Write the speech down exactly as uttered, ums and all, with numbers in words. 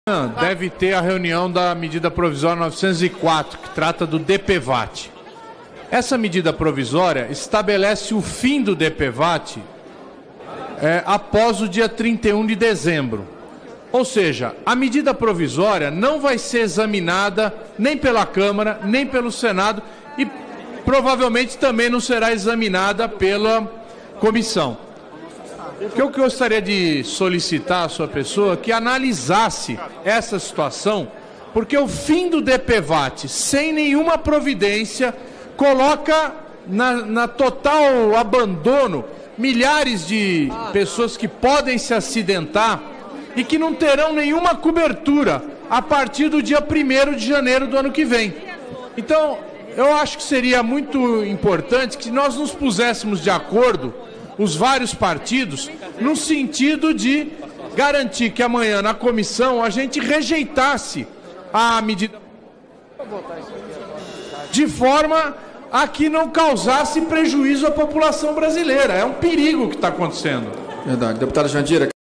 Deve ter a reunião da medida provisória novecentos e quatro, que trata do D P V A T. Essa medida provisória estabelece o fim do D P V A T é, após o dia trinta e um de dezembro. Ou seja, a medida provisória não vai ser examinada nem pela Câmara, nem pelo Senado e provavelmente também não será examinada pela comissão. O que eu gostaria de solicitar à sua pessoa que analisasse essa situação, porque o fim do D P V A T, sem nenhuma providência, coloca na, na total abandono milhares de pessoas que podem se acidentar e que não terão nenhuma cobertura a partir do dia primeiro de janeiro do ano que vem. Então, eu acho que seria muito importante que nós nos puséssemos de acordo, os vários partidos, no sentido de garantir que amanhã na comissão a gente rejeitasse a medida de forma a que não causasse prejuízo à população brasileira. É um perigo o que está acontecendo. Verdade. Deputada Jandira.